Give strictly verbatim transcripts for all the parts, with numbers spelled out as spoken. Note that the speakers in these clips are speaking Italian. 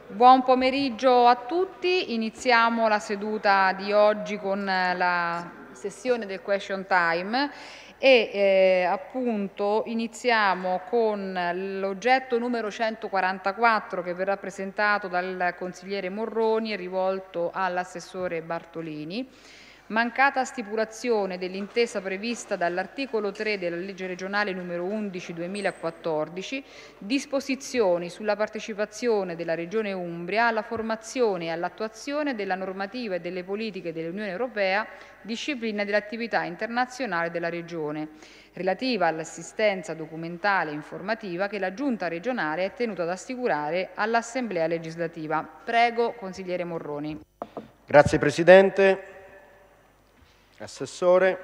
Buon pomeriggio a tutti, iniziamo la seduta di oggi con la sessione del question time e eh, appunto iniziamo con l'oggetto numero centoquarantaquattro che verrà presentato dal consigliere Morroni e rivolto all'assessore Bartolini. Mancata stipulazione dell'intesa prevista dall'articolo tre della legge regionale numero undici duemilaquattordici, disposizioni sulla partecipazione della Regione Umbria alla formazione e all'attuazione della normativa e delle politiche dell'Unione Europea, disciplina dell'attività internazionale della Regione, relativa all'assistenza documentale e informativa che la Giunta regionale è tenuta ad assicurare all'Assemblea legislativa. Prego, consigliere Morroni. Grazie Presidente. Assessore,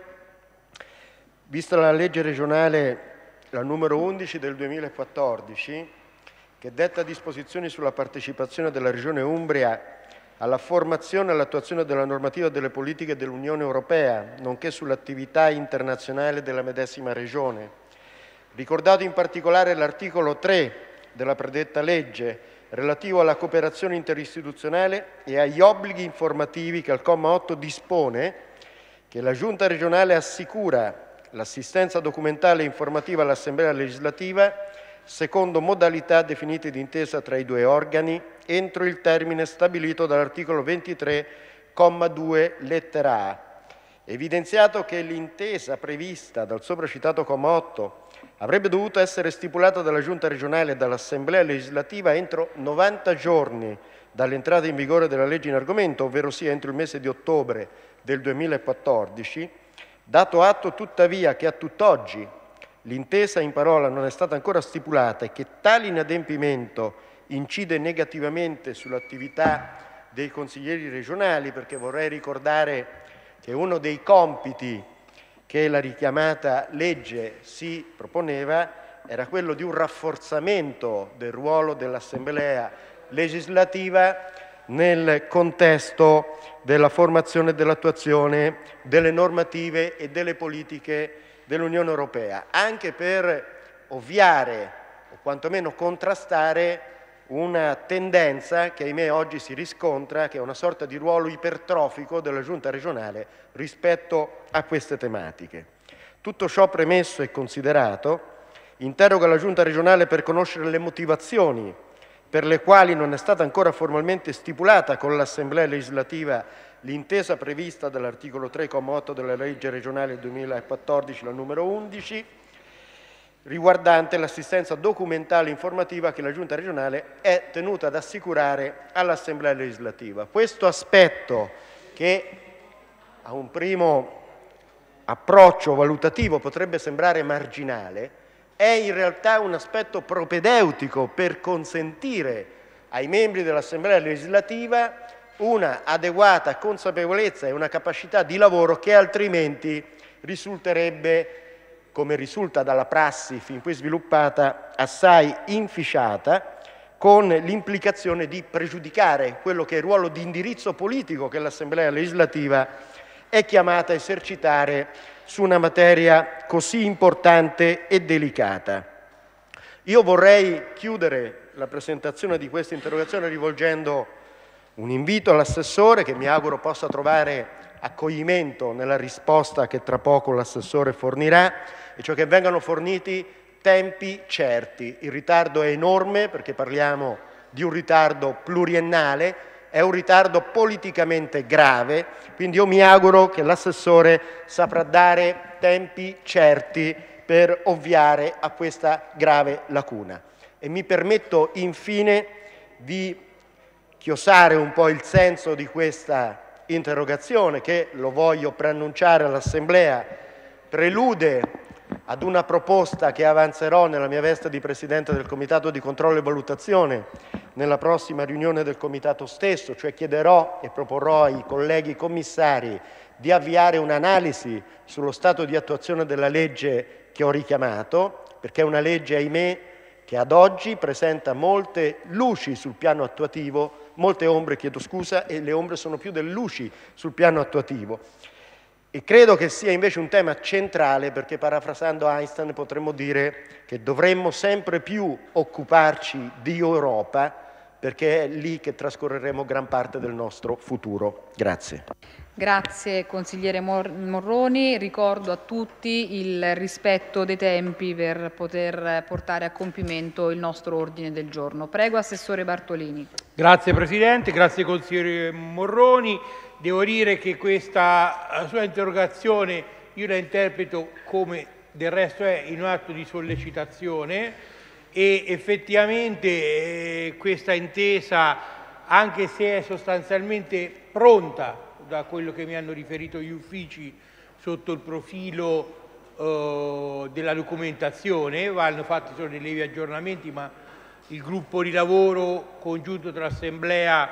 vista la legge regionale la numero undici del duemilaquattordici, che detta disposizioni sulla partecipazione della Regione Umbria alla formazione e all'attuazione della normativa delle politiche dell'Unione Europea, nonché sull'attività internazionale della medesima Regione, ricordato in particolare l'articolo tre della predetta legge, relativo alla cooperazione interistituzionale e agli obblighi informativi che al comma otto dispone che la Giunta regionale assicura l'assistenza documentale e informativa all'Assemblea legislativa secondo modalità definite d'intesa tra i due organi entro il termine stabilito dall'articolo ventitré, comma due, lettera A. Evidenziato che l'intesa prevista dal sopracitato comma otto avrebbe dovuto essere stipulata dalla Giunta regionale e dall'Assemblea legislativa entro novanta giorni dall'entrata in vigore della legge in argomento, ovvero sia entro il mese di ottobre del duemilaquattordici, dato atto tuttavia che a tutt'oggi l'intesa in parola non è stata ancora stipulata e che tale inadempimento incide negativamente sull'attività dei consiglieri regionali, perché vorrei ricordare che uno dei compiti che la richiamata legge si proponeva era quello di un rafforzamento del ruolo dell'Assemblea legislativa nel contesto della formazione e dell'attuazione delle normative e delle politiche dell'Unione Europea, anche per ovviare o quantomeno contrastare una tendenza che ahimè oggi si riscontra, che è una sorta di ruolo ipertrofico della Giunta regionale rispetto a queste tematiche. Tutto ciò premesso e considerato, interroga la Giunta regionale per conoscere le motivazioni per le quali non è stata ancora formalmente stipulata con l'Assemblea legislativa l'intesa prevista dall'articolo tre, comma otto della legge regionale duemilaquattordici, la numero undici, riguardante l'assistenza documentale e informativa che la Giunta regionale è tenuta ad assicurare all'Assemblea legislativa. Questo aspetto, che a un primo approccio valutativo potrebbe sembrare marginale, è in realtà un aspetto propedeutico per consentire ai membri dell'Assemblea legislativa una adeguata consapevolezza e una capacità di lavoro che altrimenti risulterebbe, come risulta dalla prassi fin qui sviluppata, assai inficiata, con l'implicazione di pregiudicare quello che è il ruolo di indirizzo politico che l'Assemblea legislativa è chiamata a esercitare su una materia così importante e delicata. Io vorrei chiudere la presentazione di questa interrogazione rivolgendo un invito all'assessore, che mi auguro possa trovare accoglimento nella risposta che tra poco l'assessore fornirà, e cioè che vengano forniti tempi certi. Il ritardo è enorme, perché parliamo di un ritardo pluriennale, è un ritardo politicamente grave, quindi io mi auguro che l'assessore saprà dare tempi certi per ovviare a questa grave lacuna. E mi permetto infine di chiosare un po' il senso di questa interrogazione, che, lo voglio preannunciare all'Assemblea, prelude ad una proposta che avanzerò nella mia veste di Presidente del Comitato di Controllo e Valutazione nella prossima riunione del Comitato stesso, cioè chiederò e proporrò ai colleghi commissari di avviare un'analisi sullo stato di attuazione della legge che ho richiamato, perché è una legge, ahimè, che ad oggi presenta molte luci sul piano attuativo, molte ombre, chiedo scusa, e le ombre sono più delle luci sul piano attuativo. E credo che sia invece un tema centrale, perché parafrasando Einstein potremmo dire che dovremmo sempre più occuparci di Europa perché è lì che trascorreremo gran parte del nostro futuro. Grazie. Grazie consigliere Morroni, ricordo a tutti il rispetto dei tempi per poter portare a compimento il nostro ordine del giorno. Prego Assessore Bartolini. Grazie Presidente, grazie consigliere Morroni. Devo dire che questa sua interrogazione io la interpreto come del resto è in un atto di sollecitazione e effettivamente eh, questa intesa, anche se è sostanzialmente pronta da quello che mi hanno riferito gli uffici sotto il profilo eh, della documentazione, vanno fatti solo dei lievi aggiornamenti, ma il gruppo di lavoro congiunto tra Assemblea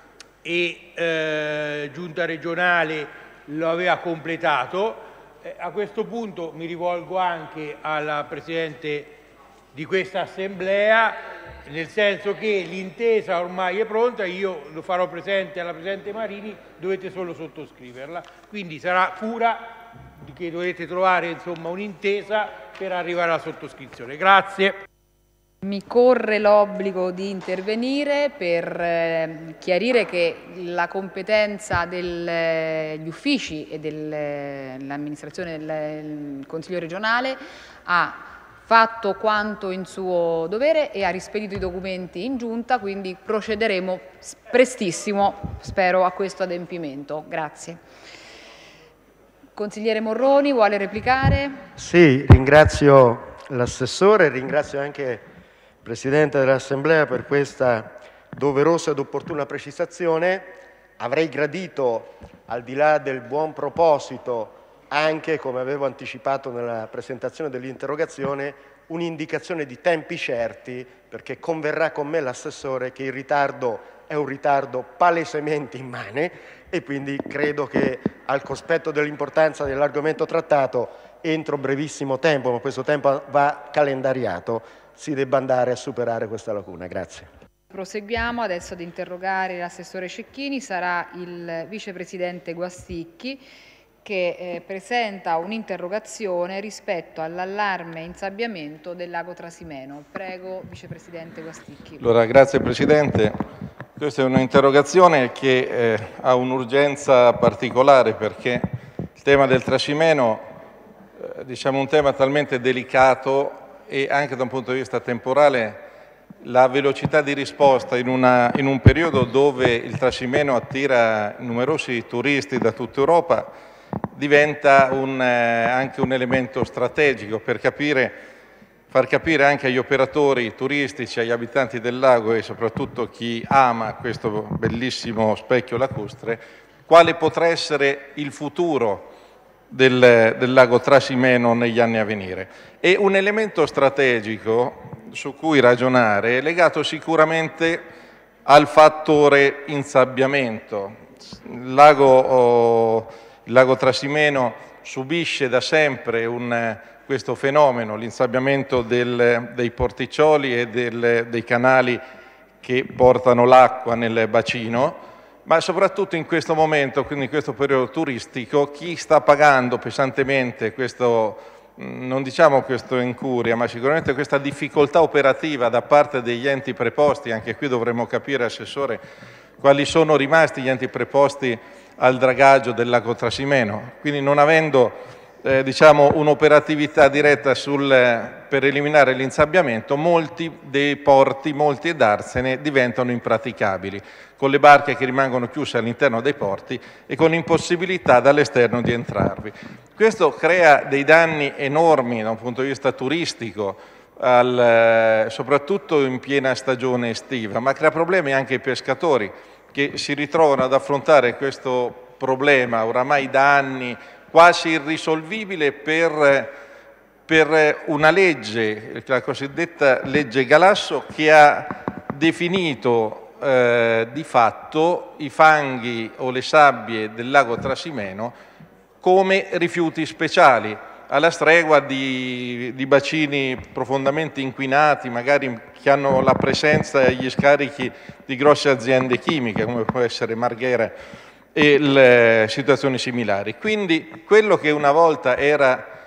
e eh, Giunta regionale lo aveva completato. Eh, a questo punto mi rivolgo anche alla Presidente di questa Assemblea, nel senso che l'intesa ormai è pronta, io lo farò presente alla Presidente Marini, dovete solo sottoscriverla, quindi sarà cura che dovete trovare insomma un'intesa per arrivare alla sottoscrizione. Grazie. Mi corre l'obbligo di intervenire per eh, chiarire che la competenza degli uffici e dell'amministrazione del Consiglio regionale ha fatto quanto in suo dovere e ha rispedito i documenti in giunta, quindi procederemo prestissimo, spero, a questo adempimento. Grazie. Consigliere Morroni, vuole replicare? Sì, ringrazio l'assessore, ringrazio anche il Presidente dell'Assemblea per questa doverosa ed opportuna precisazione. Avrei gradito, al di là del buon proposito, anche, come avevo anticipato nella presentazione dell'interrogazione, un'indicazione di tempi certi, perché converrà con me l'assessore che il ritardo è un ritardo palesemente immane e quindi credo che, al cospetto dell'importanza dell'argomento trattato, entro brevissimo tempo, ma questo tempo va calendariato, si debba andare a superare questa lacuna. Grazie. Proseguiamo adesso ad interrogare l'assessore Cecchini, sarà il vicepresidente Guasticchi che eh, presenta un'interrogazione rispetto all'allarme insabbiamento del lago Trasimeno. Prego, vicepresidente Guasticchi. Allora, grazie Presidente. Questa è un'interrogazione che eh, ha un'urgenza particolare perché il tema del Trasimeno eh, diciamo un tema talmente delicato e anche da un punto di vista temporale la velocità di risposta in, una, in un periodo dove il Trasimeno attira numerosi turisti da tutta Europa diventa un, eh, anche un elemento strategico per capire, far capire anche agli operatori turistici, agli abitanti del lago e soprattutto chi ama questo bellissimo specchio lacustre, quale potrà essere il futuro del, del lago Trasimeno negli anni a venire. E un elemento strategico su cui ragionare è legato sicuramente al fattore insabbiamento. Il lago, oh, il lago Trasimeno subisce da sempre un, questo fenomeno, l'insabbiamento del, dei porticcioli e del, dei canali che portano l'acqua nel bacino, ma soprattutto in questo momento, quindi in questo periodo turistico, chi sta pagando pesantemente questo, non diciamo questo incuria, ma sicuramente questa difficoltà operativa da parte degli enti preposti, anche qui dovremmo capire, Assessore, quali sono rimasti gli enti preposti al dragaggio del lago Trasimeno, quindi non avendo eh, diciamo, un'operatività diretta sul, per eliminare l'insabbiamento, molti dei porti, molti darsene diventano impraticabili, con le barche che rimangono chiuse all'interno dei porti e con impossibilità dall'esterno di entrarvi. Questo crea dei danni enormi da un punto di vista turistico, al, soprattutto in piena stagione estiva, ma crea problemi anche ai pescatori, che si ritrovano ad affrontare questo problema oramai da anni quasi irrisolvibile per, per una legge, la cosiddetta legge Galasso, che ha definito eh, di fatto i fanghi o le sabbie del lago Trasimeno come rifiuti speciali, alla stregua di, di bacini profondamente inquinati, magari che hanno la presenza e gli scarichi di grosse aziende chimiche, come può essere Marghera e le situazioni similari. Quindi quello che una volta era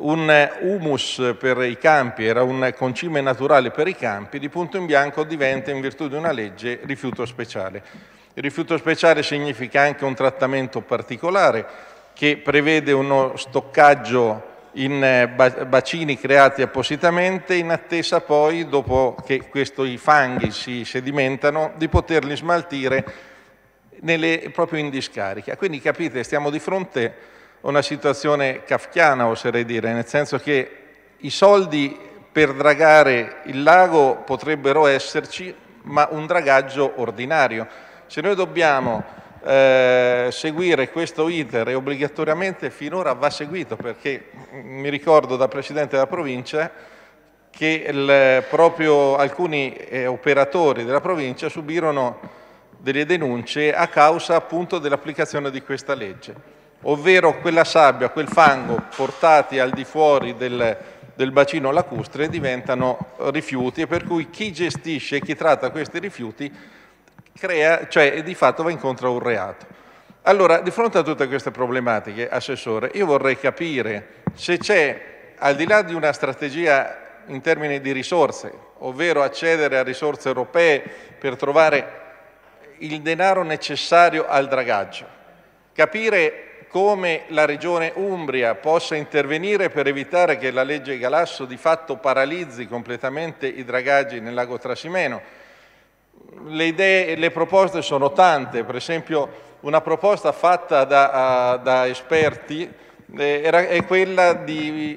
un humus per i campi, era un concime naturale per i campi, di punto in bianco diventa, in virtù di una legge, rifiuto speciale. Il rifiuto speciale significa anche un trattamento particolare che prevede uno stoccaggio in bacini creati appositamente, in attesa poi, dopo che questi fanghi si sedimentano, di poterli smaltire nelle, proprio in discarica. Quindi capite, stiamo di fronte a una situazione kafkiana, oserei dire, nel senso che i soldi per dragare il lago potrebbero esserci, ma un dragaggio ordinario. Se noi dobbiamo Eh, seguire questo iter, e obbligatoriamente finora va seguito, perché mi ricordo da Presidente della Provincia che il, proprio alcuni eh, operatori della Provincia subirono delle denunce a causa appunto dell'applicazione di questa legge, ovvero quella sabbia, quel fango portati al di fuori del, del bacino lacustre diventano rifiuti, e per cui chi gestisce e chi tratta questi rifiuti crea, cioè di fatto va incontro a un reato. Allora, di fronte a tutte queste problematiche, Assessore, io vorrei capire se c'è, al di là di una strategia in termini di risorse, ovvero accedere a risorse europee per trovare il denaro necessario al dragaggio, capire come la Regione Umbria possa intervenire per evitare che la legge Galasso di fatto paralizzi completamente i dragaggi nel lago Trasimeno. Le idee e le proposte sono tante, per esempio una proposta fatta da, da esperti eh, era, è quella di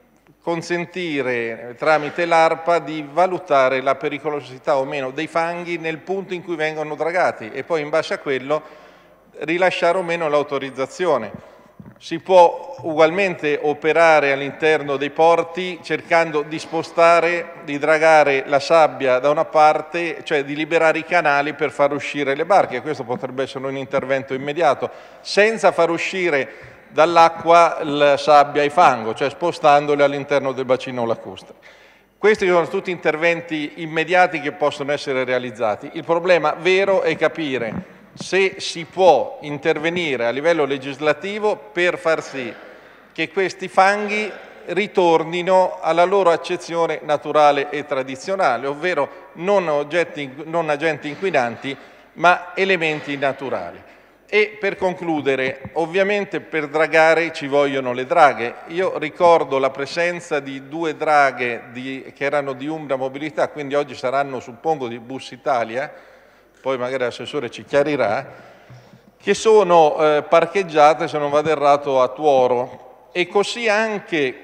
consentire tramite l'ARPA di valutare la pericolosità o meno dei fanghi nel punto in cui vengono dragati e poi in base a quello rilasciare o meno l'autorizzazione. Si può ugualmente operare all'interno dei porti cercando di spostare, di dragare la sabbia da una parte, cioè di liberare i canali per far uscire le barche. Questo potrebbe essere un intervento immediato, senza far uscire dall'acqua la sabbia e il fango, cioè spostandole all'interno del bacino lacustre. Questi sono tutti interventi immediati che possono essere realizzati. Il problema vero è capire se si può intervenire a livello legislativo per far sì che questi fanghi ritornino alla loro accezione naturale e tradizionale, ovvero non, oggetti, non agenti inquinanti, ma elementi naturali. E per concludere, ovviamente per dragare ci vogliono le draghe. Io ricordo la presenza di due draghe di, che erano di Umbria Mobilità, quindi oggi saranno, suppongo, di Bus Italia, poi magari l'assessore ci chiarirà, che sono eh, parcheggiate, se non vado errato, a Tuoro. E così anche,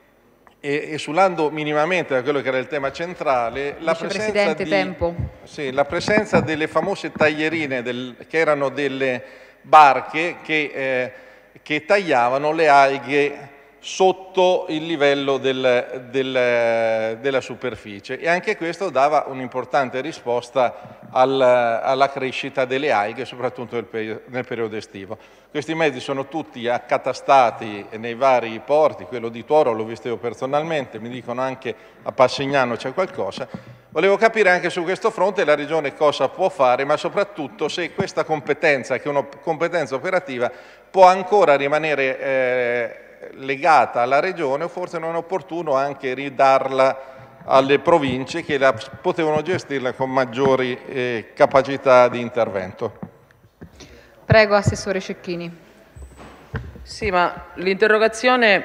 e, esulando minimamente da quello che era il tema centrale, la presenza, di, tempo. Sì, la presenza delle famose taglierine, del, che erano delle barche che, eh, che tagliavano le alghe sotto il livello del, del, della superficie, e anche questo dava un'importante risposta al, alla crescita delle alghe, soprattutto nel periodo, nel periodo estivo. Questi mezzi sono tutti accatastati nei vari porti, quello di Tuoro l'ho visto io personalmente, mi dicono anche a Passignano c'è qualcosa. Volevo capire anche su questo fronte la Regione cosa può fare, ma soprattutto se questa competenza, che è una competenza operativa, può ancora rimanere eh, legata alla Regione, o forse non è opportuno anche ridarla alle province che la, potevano gestirla con maggiori eh, capacità di intervento. Prego, Assessore Cecchini. Sì, ma l'interrogazione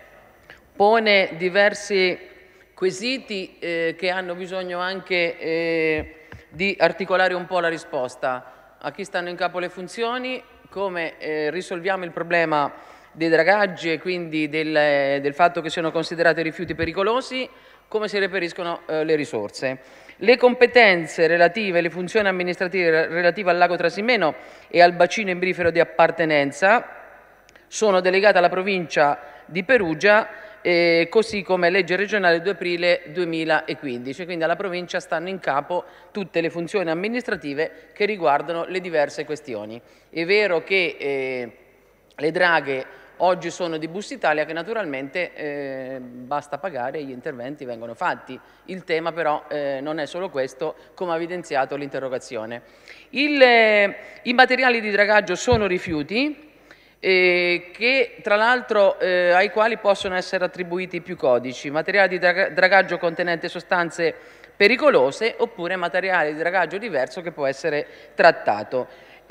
pone diversi quesiti eh, che hanno bisogno anche eh, di articolare un po' la risposta. A chi stanno in capo le funzioni, come eh, risolviamo il problema dei dragaggi e quindi del, del fatto che siano considerati rifiuti pericolosi, come si reperiscono eh, le risorse. Le competenze relative, le funzioni amministrative relative al lago Trasimeno e al bacino imbrifero di appartenenza sono delegate alla provincia di Perugia, eh, così come legge regionale due aprile duemilaquindici, quindi alla provincia stanno in capo tutte le funzioni amministrative che riguardano le diverse questioni. È vero che eh, le draghe oggi sono di Bus Italia, che naturalmente eh, basta pagare e gli interventi vengono fatti. Il tema però eh, non è solo questo, come ha evidenziato l'interrogazione. Eh, I materiali di dragaggio sono rifiuti, eh, che tra l'altro eh, ai quali possono essere attribuiti più codici: materiale di dra dragaggio contenente sostanze pericolose oppure materiale di dragaggio diverso che può essere trattato.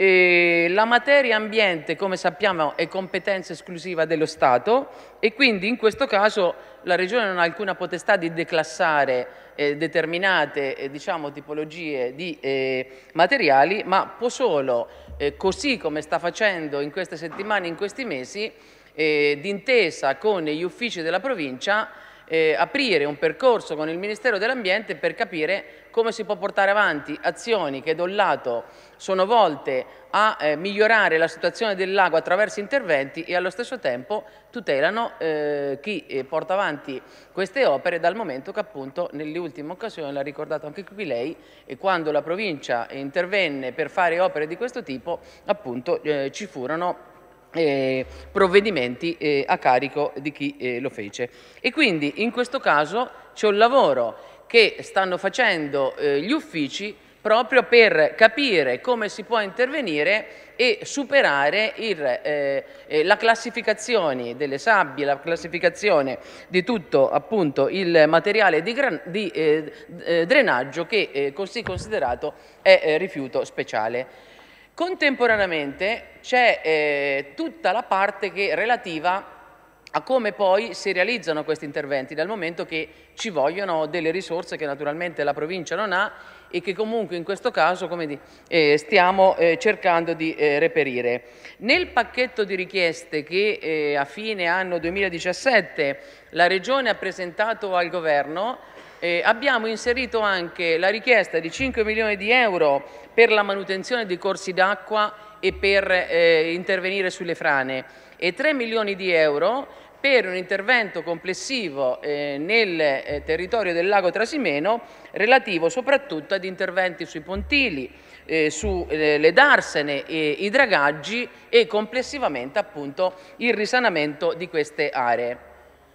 E la materia ambiente, come sappiamo, è competenza esclusiva dello Stato e quindi in questo caso la Regione non ha alcuna potestà di declassare eh, determinate eh, diciamo, tipologie di eh, materiali, ma può solo, eh, così come sta facendo in queste settimane, in questi mesi, eh, d'intesa con gli uffici della provincia, Eh, aprire un percorso con il Ministero dell'Ambiente per capire come si può portare avanti azioni che da un lato sono volte a eh, migliorare la situazione del lago attraverso interventi e allo stesso tempo tutelano eh, chi eh, porta avanti queste opere, dal momento che appunto nelle ultime occasioni, l'ha ricordato anche qui lei, e quando la provincia intervenne per fare opere di questo tipo appunto eh, ci furono Eh, provvedimenti eh, a carico di chi eh, lo fece. E quindi in questo caso c'è un lavoro che stanno facendo eh, gli uffici proprio per capire come si può intervenire e superare il, eh, eh, la classificazione delle sabbie, la classificazione di tutto appunto il materiale di, gran, di eh, eh, drenaggio che eh, così considerato è eh, rifiuto speciale. Contemporaneamente c'è eh, tutta la parte che è relativa a come poi si realizzano questi interventi, dal momento che ci vogliono delle risorse che naturalmente la provincia non ha e che comunque in questo caso, come di, eh, stiamo eh, cercando di eh, reperire. Nel pacchetto di richieste che eh, a fine anno duemiladiciassette la Regione ha presentato al Governo, Eh, abbiamo inserito anche la richiesta di cinque milioni di euro per la manutenzione dei corsi d'acqua e per eh, intervenire sulle frane e tre milioni di euro per un intervento complessivo eh, nel eh, territorio del lago Trasimeno relativo soprattutto ad interventi sui pontili, eh, sulle eh, darsene e i dragaggi e complessivamente appunto il risanamento di queste aree.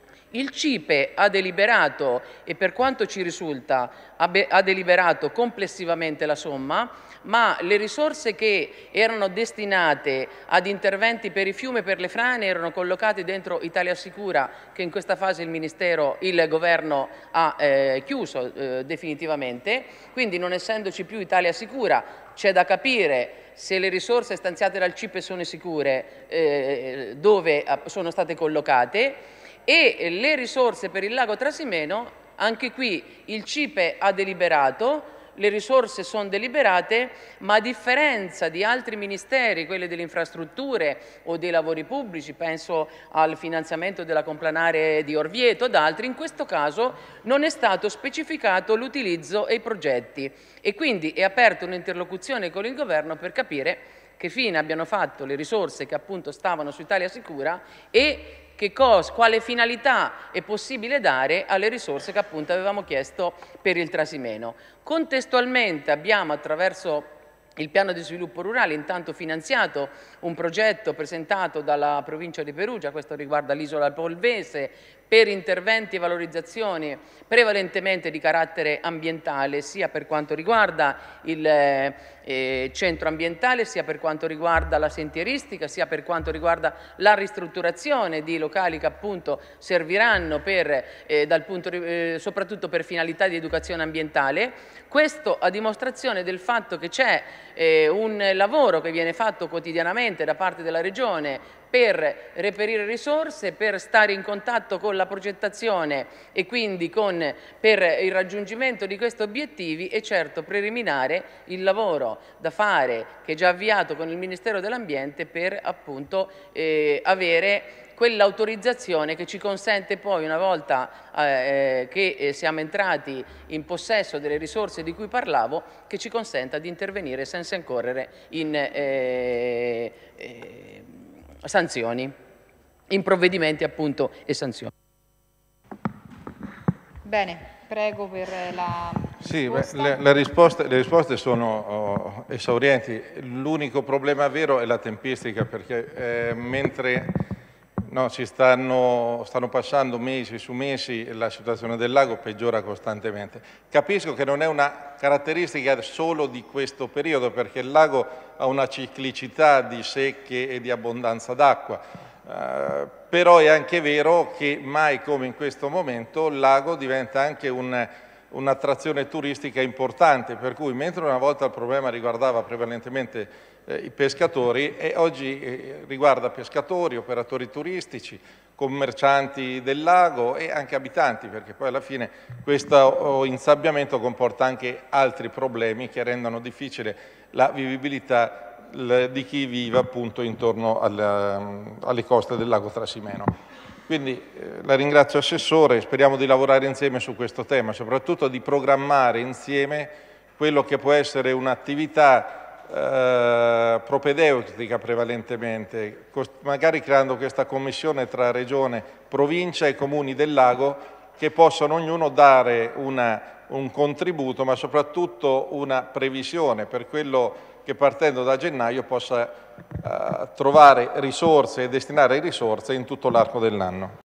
Il C I P E ha deliberato, e per quanto ci risulta, ha deliberato complessivamente la somma, ma le risorse che erano destinate ad interventi per i fiumi e per le frane erano collocate dentro Italia Sicura, che in questa fase il Ministero, il Governo ha eh, chiuso eh, definitivamente, quindi non essendoci più Italia Sicura c'è da capire se le risorse stanziate dal C I P E sono sicure, eh, dove sono state collocate. E le risorse per il lago Trasimeno, anche qui il C I P E ha deliberato, le risorse sono deliberate, ma a differenza di altri ministeri, quelli delle infrastrutture o dei lavori pubblici, penso al finanziamento della Complanare di Orvieto ed altri, in questo caso non è stato specificato l'utilizzo e i progetti e quindi è aperta un'interlocuzione con il Governo per capire che fine abbiano fatto le risorse che appunto stavano su Italia Sicura e che cosa, quale finalità è possibile dare alle risorse che appunto avevamo chiesto per il Trasimeno. Contestualmente abbiamo, attraverso il piano di sviluppo rurale, intanto finanziato un progetto presentato dalla provincia di Perugia, questo riguarda l'isola Polvese, per interventi e valorizzazioni prevalentemente di carattere ambientale, sia per quanto riguarda il eh, centro ambientale, sia per quanto riguarda la sentieristica, sia per quanto riguarda la ristrutturazione di locali che appunto serviranno per, eh, dal punto, eh, soprattutto per finalità di educazione ambientale. Questo a dimostrazione del fatto che c'è eh, un lavoro che viene fatto quotidianamente da parte della Regione per reperire risorse, per stare in contatto con la progettazione e quindi con, per il raggiungimento di questi obiettivi e certo preliminare il lavoro da fare che è già avviato con il Ministero dell'Ambiente per appunto eh, avere quell'autorizzazione che ci consente poi, una volta eh, che eh, siamo entrati in possesso delle risorse di cui parlavo, che ci consenta di intervenire senza incorrere in eh, eh, sanzioni, in provvedimenti appunto e sanzioni. Bene, prego per la sì, risposta. Beh, le, le, risposte, le risposte sono oh, esaurienti. L'unico problema vero è la tempistica, perché eh, mentre no, ci stanno, stanno passando mesi su mesi e la situazione del lago peggiora costantemente. Capisco che non è una caratteristica solo di questo periodo, perché il lago ha una ciclicità di secche e di abbondanza d'acqua, eh, però è anche vero che mai come in questo momento il lago diventa anche un un'attrazione turistica importante, per cui mentre una volta il problema riguardava prevalentemente eh, i pescatori, e oggi eh, riguarda pescatori, operatori turistici, commercianti del lago e anche abitanti, perché poi alla fine questo insabbiamento comporta anche altri problemi che rendono difficile la vivibilità di chi vive appunto intorno alle, alle coste del lago Trasimeno. Quindi eh, la ringrazio Assessore, speriamo di lavorare insieme su questo tema, soprattutto di programmare insieme quello che può essere un'attività eh, propedeutica prevalentemente, magari creando questa commissione tra Regione, Provincia e Comuni del Lago che possano ognuno dare una, un contributo, ma soprattutto una previsione per quello che partendo da gennaio possa uh, trovare risorse e destinare risorse in tutto l'arco dell'anno.